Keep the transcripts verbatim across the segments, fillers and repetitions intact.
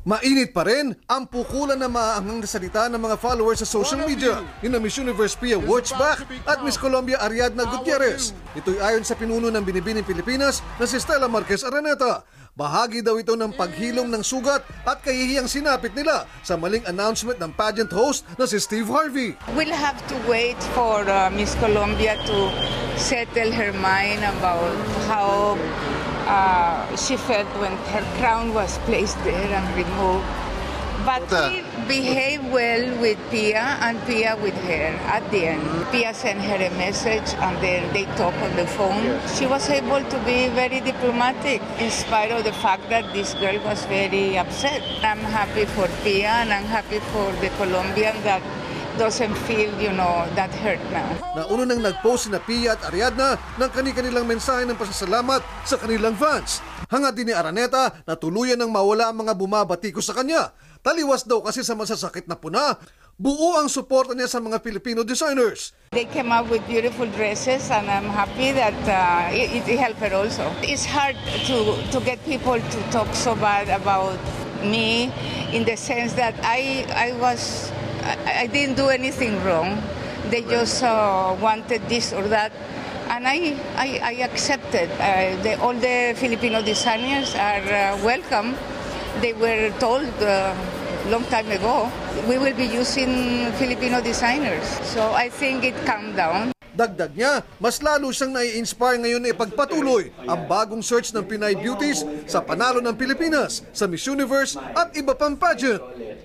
Mainit pa rin ang pukulan na maaanghang na salita ng mga followers sa social media ni na Miss Universe Pia Wurtzbach at Miss Colombia Ariadna Gutierrez. Ito'y ayon sa pinuno ng Binibining Pilipinas na si Stella Marquez Araneta. Bahagi daw ito ng paghilom ng sugat at kahihiyang sinapit nila sa maling announcement ng pageant host na si Steve Harvey. We'll have to wait for uh, Miss Colombia to settle her mind about how uh, she felt when her crown was placed there and removed. But she behaved well with Pia and Pia with her at the end. Pia sent her a message and then they talked on the phone. She was able to be very diplomatic in spite of the fact that this girl was very upset. I'm happy for Pia and I'm happy for the Colombian that doesn't feel, you know, that hurt now. Nauna nang nag-post na Pia at Ariadna ng kani-kanilang mensahe ng pasasalamat sa kanilang fans. Hangad din ni Araneta na tuluyan ng mawala ang mga bumabatiko sa kanya. Taliwas daw kasi sa masasakit na puna. Buo ang suporta niya sa mga Filipino designers. They came up with beautiful dresses and I'm happy that uh, it, it helped her also. It's hard to, to get people to talk so bad about me in the sense that I, I was... I didn't do anything wrong. They just uh, wanted this or that. And I, I, I accepted. Uh, the, all the Filipino designers are uh, welcome. They were told a uh, long time ago, we will be using Filipino designers. So I think it calmed down. Dagdag niya, mas lalo siyang nai-inspire ngayon na ipagpatuloy ang bagong search ng Pinay Beauties sa panalo ng Pilipinas sa Miss Universe at iba pang pageant.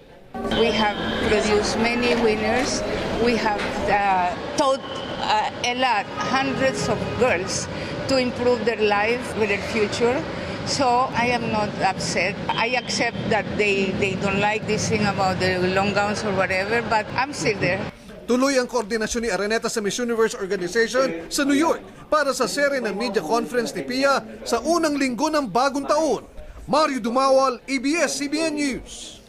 We have produced many winners. We have uh, taught uh, a lot, hundreds of girls to improve their life with their future. So I am not upset. I accept that they, they don't like this thing about the long gowns or whatever, but I'm still there. Tuloy ang koordinasyon ni Araneta sa Miss Universe Organization sa New York para sa serye ng media conference ni Pia sa unang linggo ng bagong taon. Mario Dumawal, A B S C B N News.